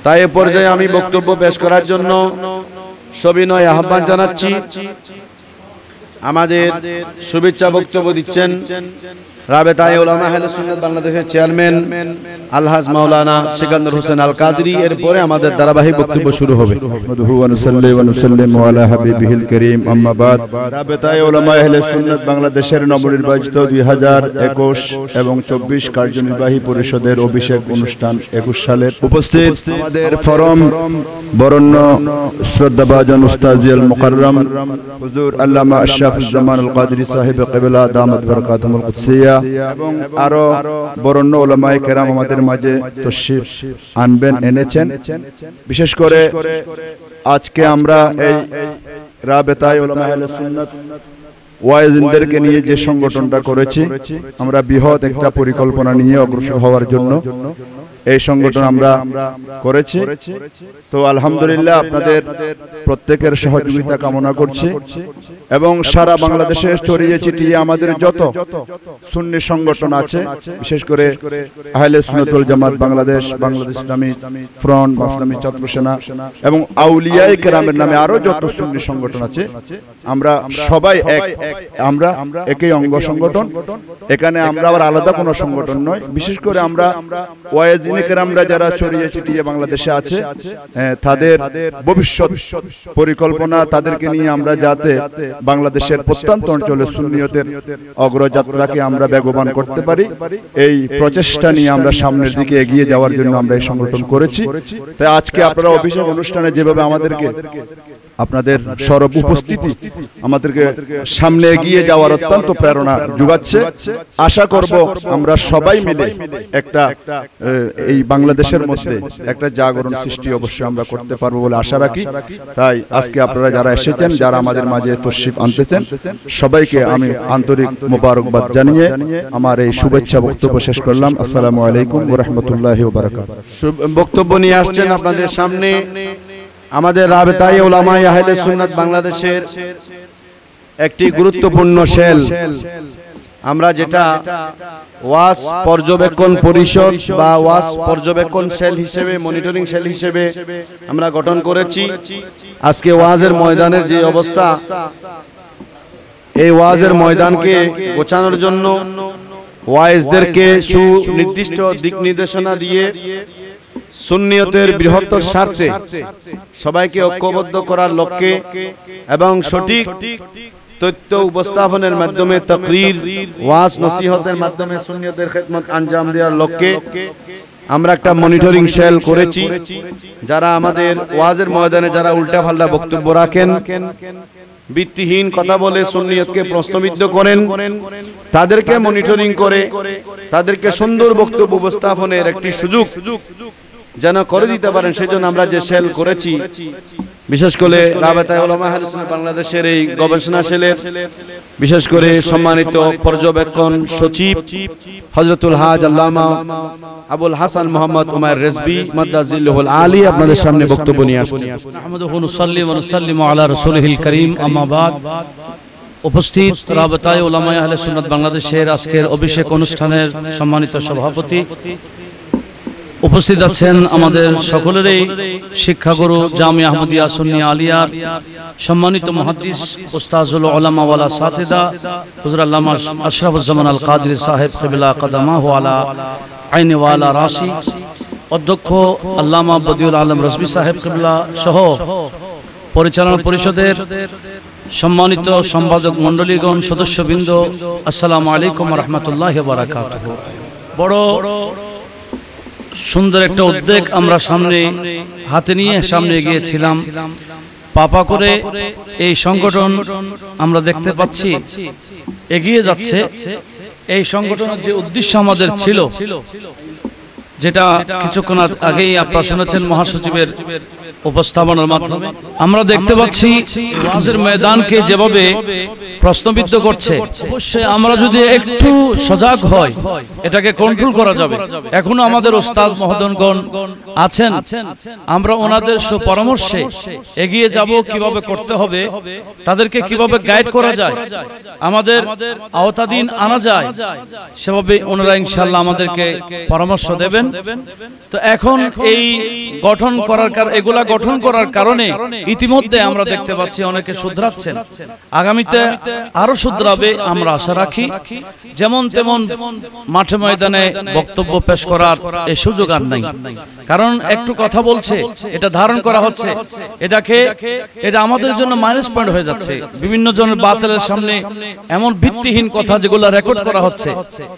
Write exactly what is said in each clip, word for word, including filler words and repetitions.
তাই এ পর্যায়ে আমি বক্তব্য পেশ করার জন্য সবিনয় আহ্বান জানাচ্ছি। আমাদের শুভেচ্ছা বক্তব্য দিচ্ছেন রাবেতায়ে উলামা আহলে সুন্নাত বাংলাদেশের চেয়ারম্যান আলহাজ মাওলানা সিকান্দার হোসেন আল কাদরি। এরপরে আমাদের ধারাবাহিক বক্তব্য শুরু হবে। নাহমাদুহু ওয়া নুসাল্লি ওয়া নুসাল্লিমু আলা হাবিবিহিল কারীম, আম্মা বাদ। রাবেতায়ে উলামা আহলে সুন্নাত বাংলাদেশের নবনির্বাচিত দুই হাজার একুশ এবং চব্বিশ কার্যনির্বাহী পরিষদের অভিষেক অনুষ্ঠান একুশ সালের উপস্থিত আমাদের ফরম বরণ্য শ্রদ্ধাভাজন উস্তাদ জিয়াল মুকাররম হুজুর আল্লামা আশরাফুজ্জামান আল কাদরি সাহেব কিবলা দামাত বরকাতুহুল কুদসিয়া এবং আরো বরণ্য উলামায়ে কেরাম আমাদের মাঝে তশরিফ আনবেন এনেছেন। বিশেষ করে আজকে আমরা এই রাবেতায়ে উলামা আহলে সুন্নাত ওয়াইজিনদেরকে নিয়ে যে সংগঠনটা করেছি, আমরা বৃহৎ একটা পরিকল্পনা নিয়ে অগ্রসর হওয়ার জন্য এই সংগঠন আমরা করেছি। তো আলহামদুলিল্লাহ আপনাদের প্রত্যেকের সহযোগিতা কামনা করছি এবং সারা বাংলাদেশে ছড়িয়ে ছিটিয়ে আমাদের যত সুন্নি সংগঠন আছে, বিশেষ করে আহলে সুন্নাত ওয়াল জামাত বাংলাদেশ, বাংলাদেশ ইসলামী ফ্রন্ট, ইসলামী ছাত্র সেনা এবং আউলিয়ায়ে কেরামের নামে আরো যত সুন্নি সংগঠন আছে, আমরা সবাই এক, আমরা একই অঙ্গ সংগঠন। এখানে আমরা আবার আলাদা কোনো সংগঠন নয়। বিশেষ করে আমরা ওয়াইজিন কেরামরা যারা ছড়িয়ে ছিটিয়ে বাংলাদেশে আছে, তাদের ভবিষ্যৎ পরিকল্পনা, তাদেরকে নিয়ে আমরা যাতে বাংলাদেশের প্রত্যন্ত অঞ্চলে সুন্নিয়তের অগ্রযাত্রাকে আমরা বেগবান করতে পারি, এই প্রচেষ্টা নিয়ে আমরা সামনের দিকে এগিয়ে যাওয়ার জন্য আমরা এই সংগঠন করেছি। তাই আজকে আপনারা অভিষেক অনুষ্ঠানে যেভাবে আমাদেরকে আপনাদের সরব উপস্থিতি আমাদেরকে সামনে এগিয়ে যাওয়ার অত্যন্ত প্রেরণা যোগাচ্ছে, আশা করব আমরা সবাই মিলে একটা এই বাংলাদেশের মধ্যে একটা জাগরণ সৃষ্টি অবশ্যই আমরা করতে পারবো বলে আশা রাখি। তাই আজকে আপনারা যারা এসেছেন, যারা আমাদের মাঝে তশরিফ আনতেছেন, সবাইকে আমি আন্তরিক মোবারকবাদ জানিয়ে আমার এই শুভেচ্ছা বক্তব্য শেষ করলাম। আসসালামু আলাইকুম ওয়া রাহমাতুল্লাহি ওয়া বারাকাতুহু। বক্তব্য নিয়ে আসছেন আপনাদের সামনে আমাদের রাবেতায়ে উলামা আহলে সুন্নাত বাংলাদেশের একটি গুরুত্বপূর্ণ সেল, আমরা যেটা ওয়াজ পর্যবেক্ষণ পরিষদ বা ওয়াজ পর্যবেক্ষণ সেল হিসেবে, মনিটরিং সেল হিসেবে আমরা গঠন করেছি। আজকে ওয়াজের ময়দানের যে অবস্থা, এই ওয়াজের ময়দানকে গোছানোর জন্য ওয়াইজদেরকে সুনির্দিষ্ট দিক নির্দেশনা দিয়ে সুন্নিয়তের বৃহত্তর স্বার্থে সবাইকে ঐক্যবদ্ধ করার লক্ষ্যে এবং সঠিক তথ্য উপস্থাপনের মাধ্যমে তাকরীর, ওয়াজ, নসিহতের মাধ্যমে সুন্নিয়তের খেদমত আঞ্জাম দেওয়ার লক্ষ্যে আমরা একটা মনিটরিং সেল করেছি। যারা আমাদের ওয়াজের ময়দানে যারা উল্টাপাল্টা বক্তব্য রাখেন, ভিত্তিহীন কথা বলে সুন্নিয়তকে প্রশ্নবিদ্ধ করেন, তাদেরকে মনিটরিং করে তাদেরকে সুন্দর বক্তব্য উপস্থাপনের একটি সুযোগ যেন করে দিতে পারেন, সেজন্য আমরা যে সেল করেছি, বিশেষ করে রাবেতায়ে উলামা আহলে সুন্নাত বাংলাদেশের এই গবেষণা সেলের বিশেষ করে সম্মানিত পর্যবেক্ষণ সচিব হযরতুল হাজ আল্লামা আবুল হাসান মোহাম্মদ উমাইর রিজভী মাদ্দাজিল্লাহুল আলী আপনাদের সামনে বক্তব্য নিয়ে আসছেন। নাহমাদুহু ওয়া নুসাল্লি ওয়া নুসাল্লিমু আলা রাসূলিহিল কারীম, আম্মা বাদ। উপস্থিত রাবেতায়ে উলামা আহলে সুন্নাত বাংলাদেশের আজকের অভিষেক অনুষ্ঠানের সম্মানিত সভাপতি, উপস্থিত আছেন আমাদের সকলেরই শিক্ষাগুরু জামিয়া আহমদিয়া সুন্নিয়া আলিয়ার সম্মানিত মুহাদ্দিস উস্তাজুল উলামা ওয়ালা সাতিদা হুজুর আল্লামা আশরাফুজ্জামান আল কাদরি সাহেব কিবলা কদমাহু আলা আইনি ওয়ালা রাসি, অধ্যক্ষ আল্লামা বদিউল আলম রিজভী সাহেব কিবলা সহ পরিচালনা পরিষদের সম্মানিত সম্পাদক মণ্ডলীগণ, সদস্যবৃন্দ, আসসালামু আলাইকুম ওয়া রাহমাতুল্লাহি ওয়া বারাকাতুহু। বড় সুন্দর একটা উদ্যোগ আমরা সামনে হাতে নিয়ে সামনে গিয়েছিলাম, পাপা করে এই সংগঠন আমরা দেখতে পাচ্ছি এগিয়ে যাচ্ছে। এই সংগঠনের যে উদ্দেশ্য আমাদের ছিল, যেটা কিছুক্ষণ আগেই আপনারা শুনেছেন মহাসচিবের উপস্থাপনার মাধ্যমে, আমরা দেখতে পাচ্ছি ওয়াজের ময়দানকে যেভাবে প্রশ্নবিদ্ধ করছে, অবশ্যই আমরা যদি একটু সজাগ হই এটাকে কন্ট্রোল করা যাবে। এখনো আমাদের ওস্তাদ মহোদয়গণ আছেন, আমরা ওনাদের সুপরামর্শে এগিয়ে যাব, কিভাবে করতে হবে, তাদেরকে কিভাবে গাইড করা যায়, আমাদের আওতাধীন আনা যায়, সেভাবে ওনারা ইনশাআল্লাহ আমাদেরকে পরামর্শ দেবেন। তো এখন এই গঠন করার এগুলা গঠন করার কারণে ইতিমধ্যে আমরা দেখতে পাচ্ছি অনেকে শুধরাচ্ছেন, আগামীতে আরো শুধরাবে আমরা আশা রাখি। যেমন তেমন মাঠে ময়দানে বক্তব্য পেশ করার এই সুযোগ আর নাই, কারণ একটু কথা বলছে, এটা ধারণ করা হচ্ছে, এটাকে এটা আমাদের জন্য মাইনাস পয়েন্ট হয়ে যাচ্ছে। বিভিন্ন জনের বাতিলের সামনে এমন ভিত্তিহীন কথা যেগুলো রেকর্ড করা হচ্ছে,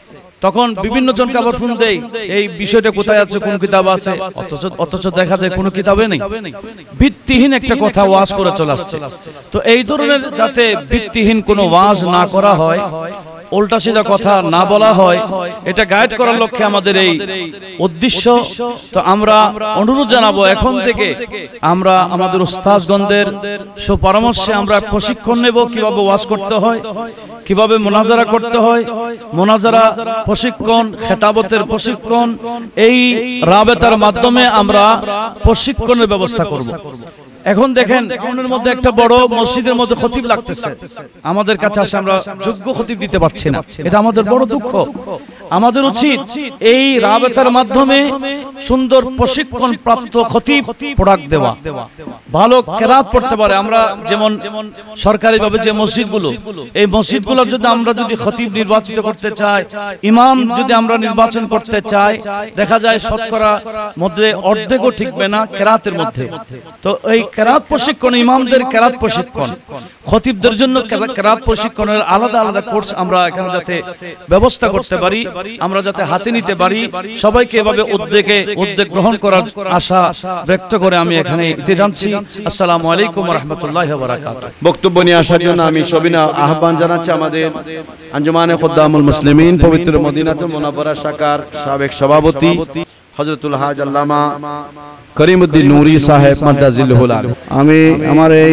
তখন বিভিন্ন জনকে আবার ফোন দেই, এই বিষয়টা কোথায় আছে, কোন কিতাব আছে, অথচ অথচ দেখা যায় কোনো কিতাবে নেই, ভিত্তিহীন একটা কথা ওয়াজ করে চলে আসছে। তো এই ধরনের যাতে ভিত্তিহীন কোনো ওয়াজ না করা হয়, উল্টা সিধা কথা না বলা হয়, এটা গাইড করার লক্ষ্যে আমাদের এই উদ্দেশ্য। তো আমরা অনুরোধ জানাবো, এখন থেকে আমরা আমাদের উস্তাদগণদের সুপরামর্শে আমরা প্রশিক্ষণ নেব, কিভাবে ওয়াজ করতে হয়, কিভাবে মুনাজারা করতে হয়, মুনাজারা প্রশিক্ষণ, খেতাবতের প্রশিক্ষণ, এই রাবেতার মাধ্যমে আমরা প্রশিক্ষণের ব্যবস্থা করব। এখন দেখেন আমাদের মধ্যে একটা বড় মসজিদের মধ্যে খতিব লাগতেছে, আমাদের কাছে আসে আমরা যোগ্য খতিব দিতে পারছি না, এটা আমাদের বড় দুঃখ। আমাদের উচিত এই রাবেতার মাধ্যমে সুন্দর প্রশিক্ষণ প্রাপ্ত খতিব প্রোডাক্ট দেওয়া, ভালো কেরাত পড়তে পারে। আমরা যেমন সরকারি ভাবে যে মসজিদগুলো, এই মসজিদগুলো যদি আমরা যদি খতিব নির্বাচিত করতে চাই, ইমাম যদি আমরা নির্বাচন করতে চাই, দেখা যায় শতকরা মধ্যে অর্ধেকও ঠিকবে না কেরাতের মধ্যে। তো এই কেরাত প্রশিক্ষণ, ইমামদের কেরাত প্রশিক্ষণ, খতিবদের জন্য কেরাত প্রশিক্ষণের আলাদা আলাদা কোর্স আমরা এখানে যাতে ব্যবস্থা করতে পারি, আমরা যাতে হাতে নিতে পারি, সবাইকে এভাবে উদ্যোগে উদ্যোগ গ্রহণ করার আশা ব্যক্ত করে আমি এখানে ইতি জানছি। আসসালামু আলাইকুম ওয়া রাহমাতুল্লাহি ওয়া বারাকাতুহু। বক্তব্য নিয়ে আসার জন্য আমি সবিনা আহ্বান জানাচ্ছি আমাদের আঞ্জুমানে খুদ্দামুল মুসলিমিন পবিত্র মদিনাতুল মুনাওয়ারা শাখার সাবেক সভাপতি হযরতুল হাজ আল্লামা করিমউদ্দিন নূরী সাহেব মাদ্দাজিল্লাহুল আলী। আমি আমার এই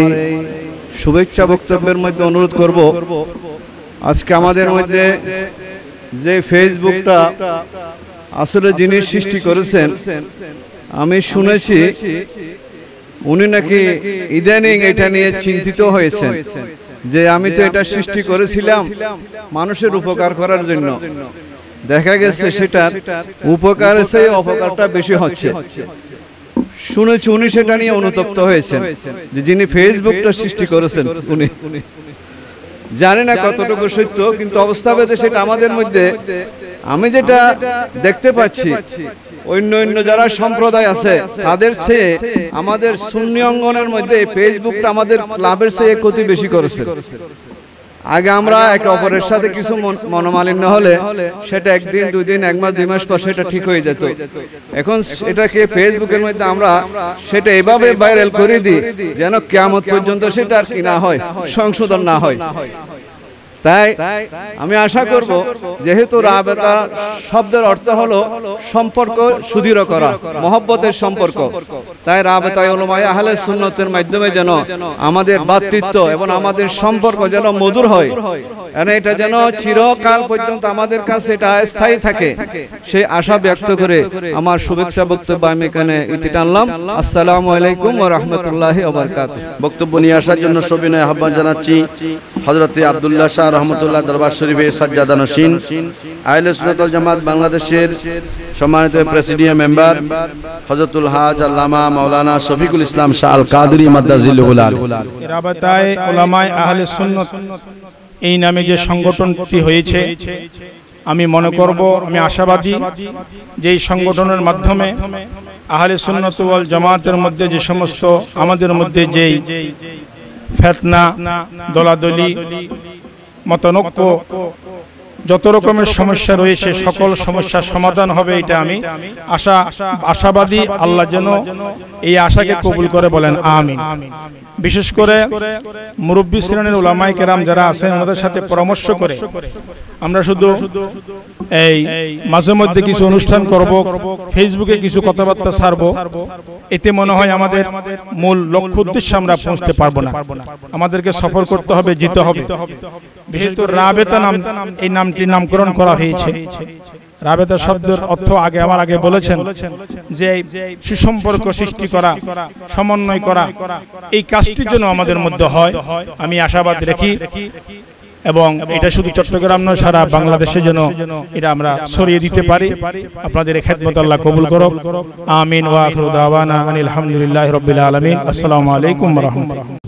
শুভেচ্ছা বক্তব্যের মধ্যে অনুরোধ করব, আজকে আমাদের মধ্যে যে ফেসবুকটা আসলে যিনি সৃষ্টি করেছেন, আমি শুনেছি উনি নাকি ইদানিং এটা নিয়ে চিন্তিত হয়েছেন যে আমি তো এটা সৃষ্টি করেছিলাম মানুষের উপকার করার জন্য, দেখা গেছে সেটার উপকারের চেয়ে অপকারটা বেশি হচ্ছে। শুনেছি উনি সেটা নিয়ে অনুতপ্ত হয়েছেন যে যিনি ফেসবুকটা সৃষ্টি করেছেন উনি, জানি না কতটুকু সত্য, কিন্তু অবস্থাভেদে সেটা আমাদের মধ্যে আমি যেটা দেখতে পাচ্ছি, অন্য অন্য যারা সম্প্রদায় আছে তাদের চেয়ে আমাদের সুন্নি অঙ্গনের মধ্যে ফেসবুকটা আমাদের লাভের চেয়ে ক্ষতি বেশি করেছে। আগে আমরা একে অপরের সাথে কিছু মনোমালিন্য হলে সেটা একদিন দুই দিন এক মাস দুই মাস পর সেটা ঠিক হয়ে যেত। এখন এটাকে ফেসবুকের মধ্যে আমরা সেটা এভাবে ভাইরাল করে দিই যেন কিয়ামত পর্যন্ত সেটা আর কি না হয়, সংশোধন না হয়। তাই আমি আশা করব, যেহেতু রাবেতা শব্দের অর্থ হলো সম্পর্ক সুদৃঢ় করা, মহব্বতের সম্পর্ক, তাই রাবেতা উলামায়ে আহলে সুন্নতের মাধ্যমে যেন আমাদের ভ্রাতৃত্ব এবং আমাদের সম্পর্ক যেন মধুর হয়, এটা যেন চিরকাল পর্যন্ত আমাদের কাছে এটা স্থায়ী থাকে, সেই আশা ব্যক্ত করে আমার শুভেচ্ছা বক্তব্য আমি এখানে ইতি টানলাম। আসসালামু আলাইকুম ওয়া রাহমাতুল্লাহি ওয়া বারাকাতুহু। বক্তব্য নিয়ে আসার জন্য সবিনয় আহ্বান জানাচ্ছি হযরতে আব্দুল্লাহ শাহ রহমতুল্লাহ দরবার শরীফে সাজ্জাদা নশীন, আহলে সুন্নাত ওয়াল জামাত বাংলাদেশের সম্মানিত প্রেসিডিয়াম মেম্বার হযরতুল হাজ আল্লামা মাওলানা শফিকুল ইসলাম শাহ আল কাদরি মাদ্দাজিল্লাহুল আলী। রাবাতায়ে উলামায়ে আহলে সুন্নাত এই নামে যে সংগঠনটি হয়েছে, আমি মনে করব, আমি আশাবাদী যে এই সংগঠনের মাধ্যমে আহলে সুন্নাত ওয়াল জামাতের মধ্যে যে সমস্ত আমাদের মধ্যে যেই ফিতনা, দলাদলি, মতানৈক্য, যত রকমের সমস্যা রয়েছে সকল সমস্যার সমাধান হবে, এটা আমি আশা আশাবাদী। আল্লাহ যেন এই আশাকে কবুল করে, বলেন আমিন। বিশেষ করে মুরব্বী শ্রেণীর উলামায়ে কেরাম যারা আছেন ওনাদের সাথে পরামর্শ করে আমরা শুধু এই মাঝে মধ্যে কিছু অনুষ্ঠান করব, ফেসবুকে কিছু কথাবার্তা ছাড়ব, এতে মনে হয় আমাদের মূল লক্ষ্য উদ্দেশ্যে আমরা পৌঁছতে পারবো না। আমাদেরকে সফর করতে হবে, যেতে হবে। বিশেষ করে রাবেতা নাম, এই নামটির নামকরণ করা হয়েছে। রাবেতা শব্দের অর্থ আগে আমার আগে বলেছেন যে সুসম্পর্ক সৃষ্টি করা, সমন্বয় করা, এই কাজটি যেন আমাদের মধ্যে হয় আমি আশাবাদ রাখি, এবং এটা শুধু চট্টগ্রাম নয় সারা বাংলাদেশে যেন এটা আমরা ছড়িয়ে দিতে পারি। আপনাদের খেদমত আল্লাহ কবুল করুক। আমিন ওয়া আখিরু দাওয়ানা আনিল হামদুলিল্লাহি রাব্বিল আলামিন। আসসালামু আলাইকুম ওয়া রাহমাতুল্লাহ।